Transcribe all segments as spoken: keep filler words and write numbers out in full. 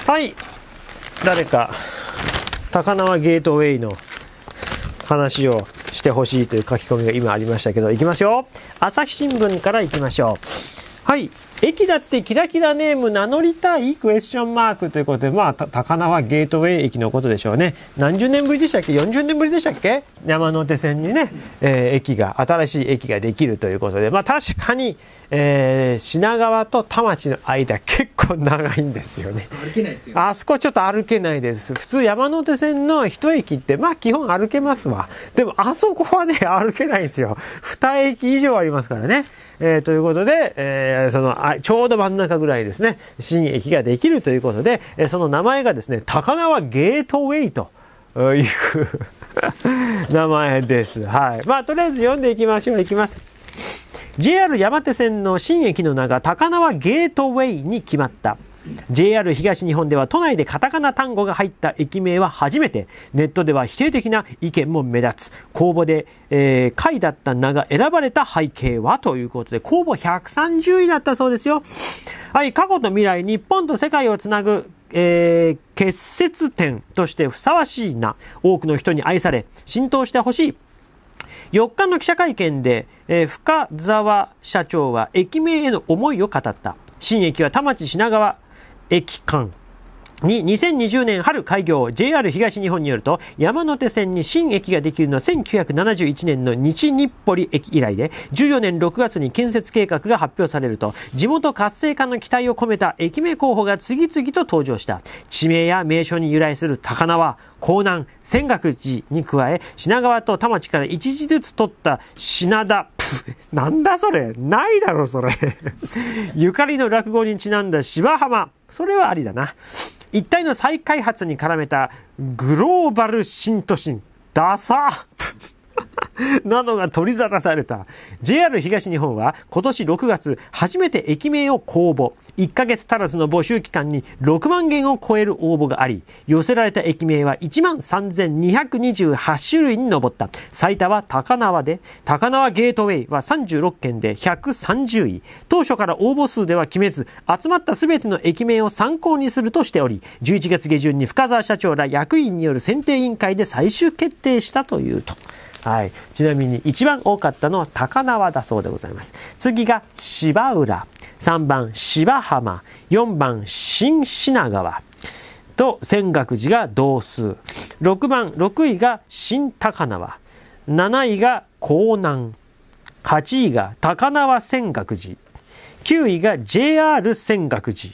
はい、誰か高輪ゲートウェイの話をしてほしいという書き込みが今ありましたけど、いきますよ。朝日新聞からいきましょう。はい。駅だってキラキラネーム名乗りたいクエスチョンマークということで、まあ、高輪ゲートウェイ駅のことでしょうね。何十年ぶりでしたっけ ?よんじゅう 年ぶりでしたっけ山手線にね、えー、駅が、新しい駅ができるということで、まあ確かに、えー、品川と田町の間結構長いんですよね。 歩けないですよね。 あそこちょっと歩けないです。普通山手線の一駅って、まあ基本歩けますわ。でもあそこはね、歩けないんですよ。二駅以上ありますからね。えー、ということで、えー、そのあちょうど真ん中ぐらいですね、新駅ができるということで、えー、その名前がですね、高輪ゲートウェイという名前です。はい。まあとりあえず読んでいきましょう。いきます。ジェイアール 山手線の新駅の名が高輪ゲートウェイに決まった。ジェイアール 東日本では都内でカタカナ単語が入った駅名は初めて。ネットでは否定的な意見も目立つ。公募で、えー、下位だった名が選ばれた背景はということで、公募ひゃくさんじゅういだったそうですよ。はい、過去と未来、日本と世界をつなぐ、えー、結節点としてふさわしいな。多くの人に愛され、浸透してほしい。よっかの記者会見で、えー、深澤社長は駅名への思いを語った。新駅は田町品川駅間ににせんにじゅうねん春開業。 ジェイアール 東日本によると、山手線に新駅ができるのはせんきゅうひゃくななじゅういちねんの西日暮里駅以来で、じゅうよねんろくがつに建設計画が発表されると、地元活性化の期待を込めた駅名候補が次々と登場した。地名や名所に由来する高輪、江南、泉岳寺に加え、品川と田町から一時ずつ取った品田、なんだそれ、ないだろそれゆかりの落語にちなんだ芝浜、それはありだな。一体の再開発に絡めたグローバル新都心、ダサなどが取り沙汰された。 ジェイアール 東日本は今年ろくがつ初めて駅名を公募。いっかげつ足らずの募集期間にろくまんげんを超える応募があり、寄せられた駅名はいちまんさんぜんにひゃくにじゅうはちしゅるいに上った。最多は高輪で、高輪ゲートウェイはさんじゅうろっけんでひゃくさんじゅうい。当初から応募数では決めず、集まったすべての駅名を参考にするとしており、じゅういちがつげじゅんに深澤社長ら役員による選定委員会で最終決定したというと。はい、ちなみに一番多かったのは高輪だそうでございます。次が芝浦、さんばん芝浜、よんばん新品川と泉岳寺が同数。ろくばん、ろくいが新高輪、なないが江南、はちいが高輪泉岳寺、きゅういが ジェイアール 泉岳寺、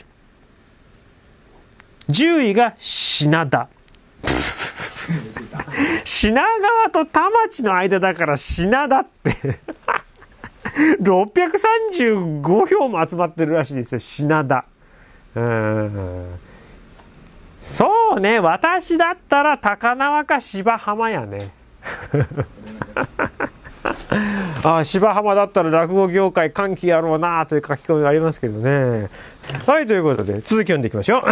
じゅういが品田品川と田町の間だから品田ってろっぴゃくさんじゅうごひょうも集まってるらしいですよ、品田。うーん、そうね、私だったら高輪か芝浜やねあ、芝浜だったら落語業界歓喜やろうなという書き込みがありますけどね。はい、ということで続き読んでいきましょう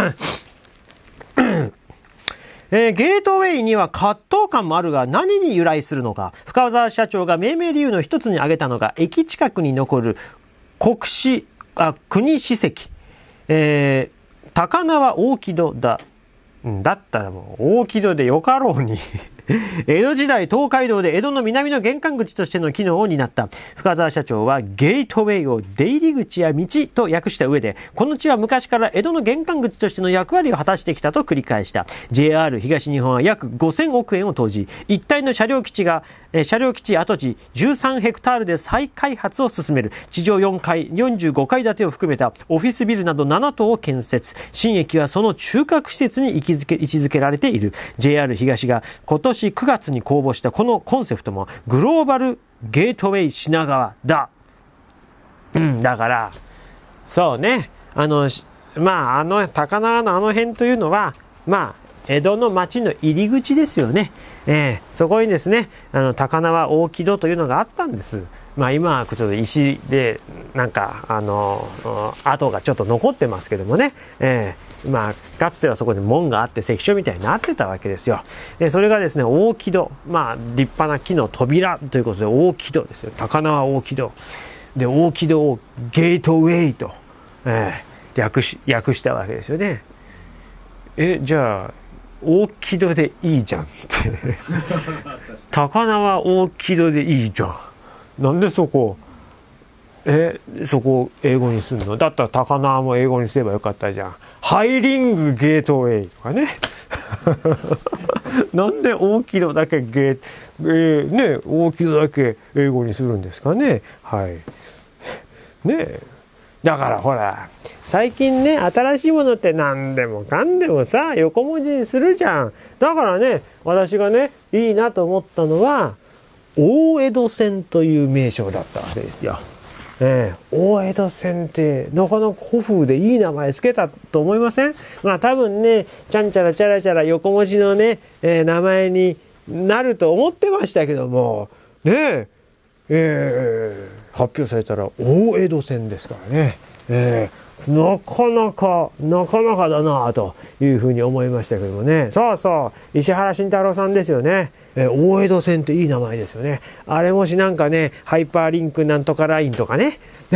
えー、ゲートウェイには葛藤感もあるが、何に由来するのか。深澤社長が命名理由の一つに挙げたのが、駅近くに残る国史、あ、国史跡、えー、高輪大木戸だ。だったらもう大木戸でよかろうに江戸時代東海道で江戸の南の玄関口としての機能を担った深澤社長は、ゲートウェイを出入り口や道と訳した上で、この地は昔から江戸の玄関口としての役割を果たしてきたと繰り返した。 ジェイアール 東日本は約ごせんおくえんを投じ、一体の車両基地がえ車両基地跡地じゅうさんヘクタールで再開発を進める。地上よんかい、よんじゅうごかい建てを含めたオフィスビルなどななとうを建設。新駅はその中核施設に位置づけ、位置づけられている。 ジェイアール 東が今年くがつに公募したこのコンセプトも、グローバルゲートウェイ品川だ。うん、だからそうね、あのまああの高輪のあの辺というのは、まあ江戸の町の入り口ですよね。えー、そこにですね、あの高輪大木戸というのがあったんです。まあ今はちょっと石でなんかあの跡がちょっと残ってますけどもね、えー、まあかつてはそこに門があって関所みたいになってたわけですよ。でそれがですね、大木戸、まあ立派な木の扉ということで大木戸ですよ。高輪大木戸で、大木戸をゲートウェイと、えー、略し訳したわけですよね。 えじゃあ大木戸でいいじゃんって高輪大木戸でいいじゃん、なんでそこえそこを英語にするの？だったら高輪も英語にすればよかったじゃん。ハイリングゲートウェイとかねなんで大木戸だけゲー、えー、ね大木戸だけ英語にするんですかね。はいねだからほら最近ね新しいものって何でもかんでもさ横文字にするじゃん。だからね私がねいいなと思ったのは大江戸線という名称だったわけですよ。えー、大江戸線ってなかなか古風でいい名前つけたと思いません？まあ多分ねちゃんちゃらちゃらちゃら横文字のね、えー、名前になると思ってましたけどもねええー、発表されたら大江戸線ですからね、えー、なかなかなかなかだなというふうに思いましたけどもね。そうそう石原慎太郎さんですよね。えー、大江戸線っていい名前ですよね。あれもしなんかねハイパーリンクなんとかラインとかね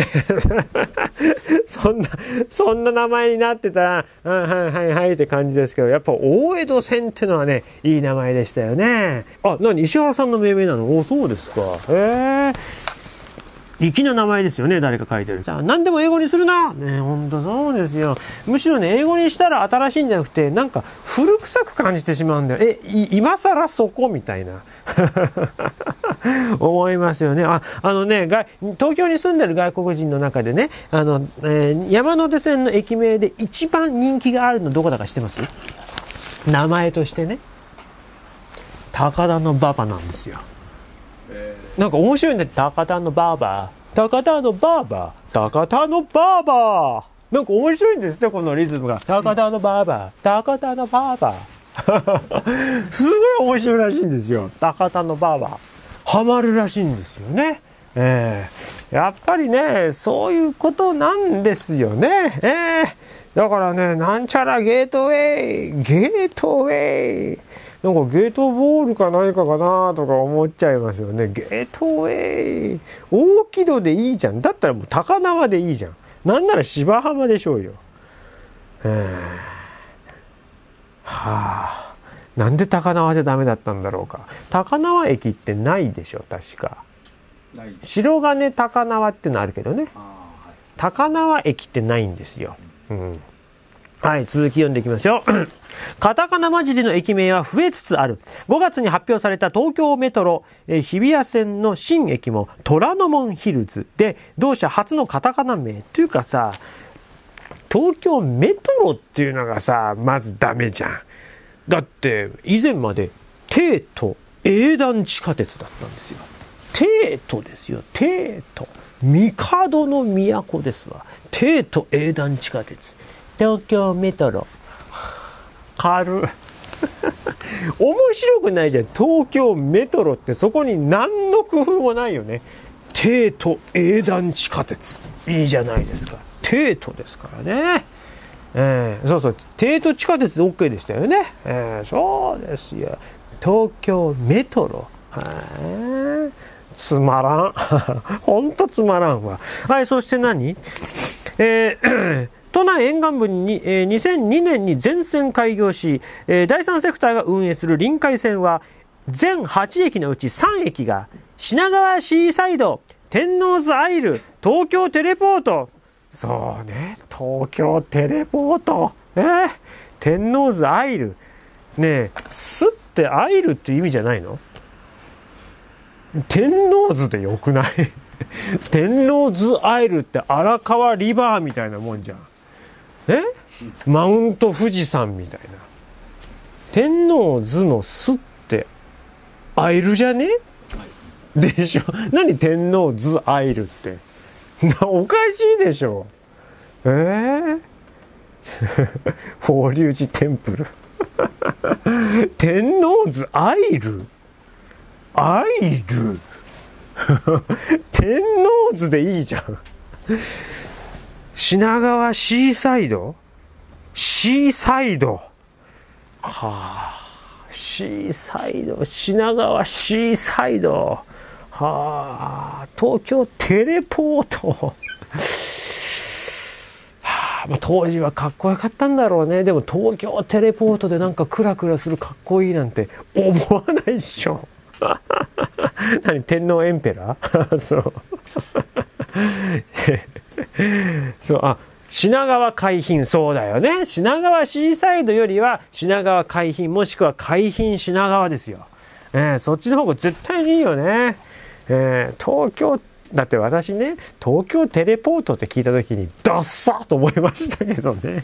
そんなそんな名前になってたらはいはいはいはいって感じですけど、やっぱ大江戸線ってのはねいい名前でしたよね。あ、何石原さんの命名なの？お、そうですか。へえ粋な名前ですよね。誰か書いてる。じゃあ何でも英語にするなね。ほんとそうですよ。むしろね英語にしたら新しいんじゃなくてなんか古臭く感じてしまうんだよ。え今更そこみたいな思いますよね。ああのね東京に住んでる外国人の中でねあの、えー、山手線の駅名で一番人気があるのどこだか知ってます？名前としてね高田馬場なんですよ。なんか面白いんだって。高田のバーバー高田のバーバー高田のバーバーなんか面白いんですよこのリズムが。高田のバーバー高田のバーバーすごい面白いらしいんですよ。高田のバーバーハマるらしいんですよね。えー、やっぱりねそういうことなんですよね。えー、だからねなんちゃらゲートウェイゲートウェイなんかゲートボールか何かかなとか思っちゃいますよね。ゲートウェイ大木戸でいいじゃん。だったらもう高輪でいいじゃん。なんなら芝浜でしょうよ。えー、はあなんで高輪じゃダメだったんだろうか。高輪駅ってないでしょ確か。白金高輪ってのあるけどね、はい、高輪駅ってないんですよ。うんはい、続き読んでいきますよ。カタカナ混じりの駅名は増えつつある。ごがつに発表された東京メトロ、えー、日比谷線の新駅も虎ノ門ヒルズで同社初のカタカナ名というかさ、東京メトロっていうのがさまずダメじゃん。だって以前まで帝都営団地下鉄だったんですよ。帝都ですよ。帝都帝の都ですわ。帝都営団地下鉄東京メトロ軽面白くないじゃん。東京メトロってそこに何の工夫もないよね。帝都営団地下鉄いいじゃないですか。帝都ですからね、えー、そうそう帝都地下鉄 OK でしたよね、えー、そうですよ。東京メトロはつまらんほんとつまらんわ。はい、そして何えー都内沿岸部に、えー、にせんにねんに全線開業し、えー、だいさんセクターが運営する臨海線は全はちえきのうちさんえきが品川シーサイド、天王洲アイル、東京テレポート。そうね、東京テレポート、えー、天王洲アイルねえ、すってアイルって意味じゃないの？天王洲でよくない天王洲アイルって荒川リバーみたいなもんじゃん。えマウント富士山みたいな。天王洲の巣ってアイルじゃね、はい、でしょ。何天王洲アイルっておかしいでしょ。えー、法隆寺テンプル天王洲アイルアイル天王洲でいいじゃん。品川シーサイドシーサイドはあ、シーサイド品川シーサイドはあ、東京テレポートはあ、 まあ、当時はかっこよかったんだろうね。でも東京テレポートでなんかクラクラするかっこいいなんて思わないっしょ。何、天皇エンペラーそうそう、あ、品川海浜、そうだよね。品川シーサイドよりは品川海浜もしくは海浜品川ですよ。えー、そっちの方が絶対にいいよね。えー、東京、だって私ね、東京テレポートって聞いた時にダッサーと思いましたけどね。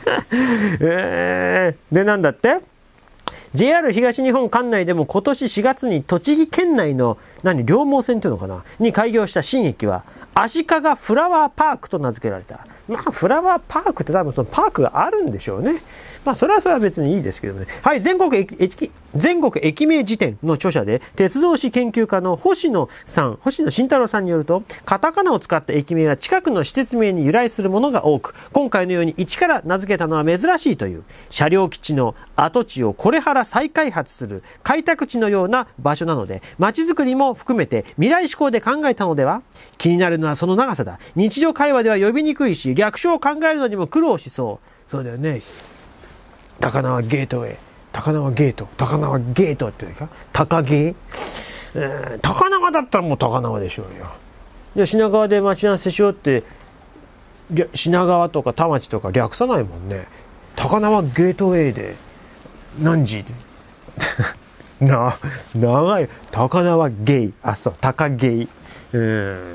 えー、で、なんだって？ ジェイアール 東日本管内でも今年しがつに栃木県内の何両毛線っていうのかなに開業した新駅は足利フラワーパークと名付けられた。まあフラワーパークって多分そのパークがあるんでしょうね。まあそれはそれは別にいいですけどね。はい、全国駅全国駅名辞典の著者で鉄道史研究家の星野さん、星野慎太郎さんによると、カタカナを使った駅名は近くの施設名に由来するものが多く、今回のように一から名付けたのは珍しいという。車両基地の跡地をこれから再開発する開拓地のような場所なので、街づくりも含めて未来志向で考えたのでは？気になるのはその長さだ。日常会話では呼びにくいし、略称を考えるのにも苦労しそう。そうだよね。高輪ゲートウェイ、高輪ゲート、高輪ゲートっていうか、高ゲー、えー、高輪だったらもう高輪でしょうよ。じゃあ品川で待ち合わせしようって、品川とか田町とか略さないもんね。高輪ゲートウェイで何時な、長い。高輪ゲイ、あ、そう、高ゲイ、うん、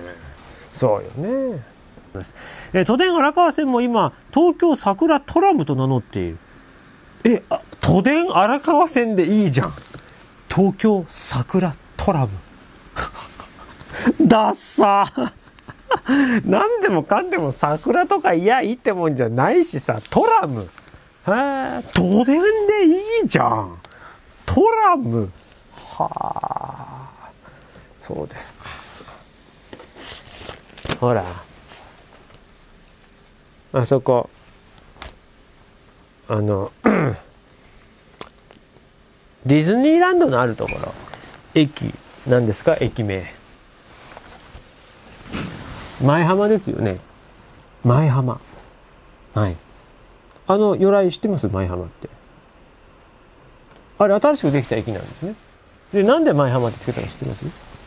そうよね。え都電荒川線も今東京桜トラムと名乗っている。え、あ、都電荒川線でいいじゃん。東京桜トラムダッサー何でもかんでも桜とかいやいいってもんじゃないしさ、トラム、へえ、都電でいいじゃん。トラム、はあ、そうですか。ほらあそこ、あのディズニーランドのあるところ、駅なんですか？駅名舞浜ですよね。舞浜、はい、あの由来知ってます？舞浜って、あれ新しくできた駅なんですね。で、なんで舞浜ってつけたか知ってます？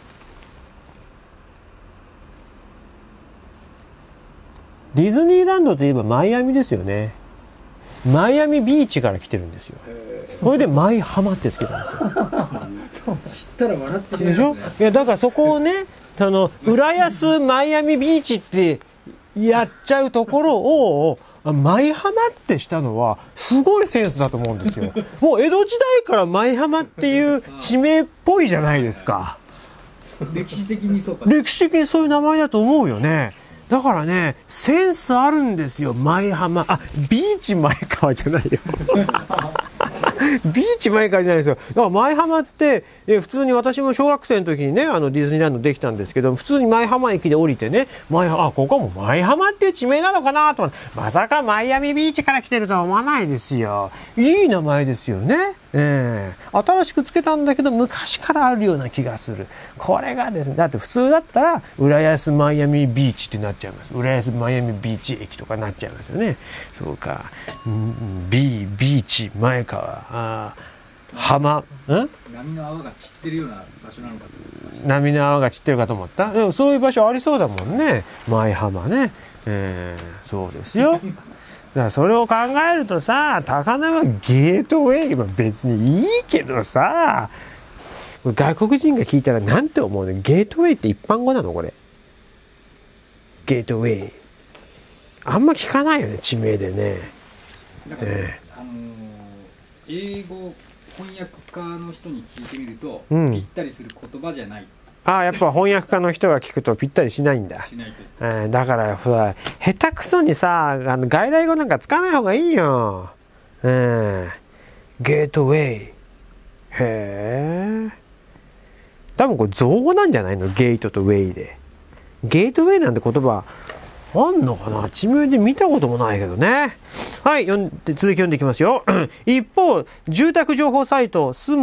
ディズニーランドといえばマイアミですよね。マイアミビーチから来てるんですよ。これで舞浜ってつけたんですよ。 知ったら笑ってしまいますね。 でしょ？いやだからそこをね、その浦安マイアミビーチってやっちゃうところを舞浜ってしたのはすごいセンスだと思うんですよ。もう江戸時代から舞浜っていう地名っぽいじゃないですか。 歴史的にそうか。 歴史的にそういう名前だと思うよね。だからね、センスあるんですよ、舞浜。あ、ビーチ前川じゃないよ。ビーチ前川じゃないですよ。だから舞浜って、え普通に私も小学生の時にね、あのディズニーランドできたんですけど、普通に舞浜駅で降りてね、舞浜、あ、ここはもう舞浜っていう地名なのかなと思って、まさかマイアミビーチから来てるとは思わないですよ。いい名前ですよね。えー、新しくつけたんだけど昔からあるような気がする。これがですね、だって普通だったら浦安マイアミビーチってなっちゃいます。浦安マイアミビーチ駅とかなっちゃいますよね。そうか、ビービーチ前川、あ、浜、ん？ 波の泡が散ってるような場所なのかと思いました。 波の泡が散ってるかと思った。でもそういう場所ありそうだもんね、舞浜ね。えー、そうですよ。だからそれを考えるとさ、高輪ゲートウェイは別にいいけどさ、外国人が聞いたらなんて思うね。ゲートウェイって一般語なのこれ？ゲートウェイ。あんま聞かないよね、地名でね。 だから、えー、あのー、英語翻訳家の人に聞いてみると、うん、ぴったりする言葉じゃない。 ああ、やっぱ翻訳家の人が聞くとぴったりしないんだ。 しないと。 えー、だからさ、下手くそにさ、あの外来語なんか使わない方がいいよ。えー、ゲートウェイ。へえ。多分これ造語なんじゃないの？ゲートとウェイで。ゲートウェイなんて言葉あんのかな？地名で見たこともないけどね。はい、読んで続き読んでいきますよ。一方、住宅情報サイトスモ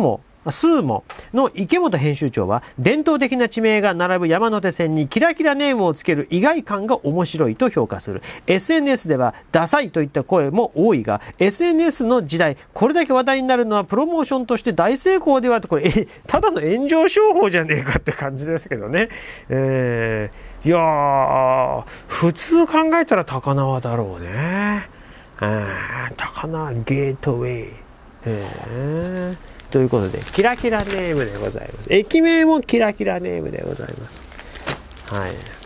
スーモの池本編集長は、伝統的な地名が並ぶ山手線にキラキラネームをつける意外感が面白いと評価する。エスエヌエス ではダサいといった声も多いが、エスエヌエス の時代、これだけ話題になるのはプロモーションとして大成功ではと、これ、え、ただの炎上商法じゃねえかって感じですけどね。えー、いやー、普通考えたら高輪だろうね。高輪ゲートウェイ。えーということで、キラキラネームでございます。駅名もキラキラネームでございます。はい。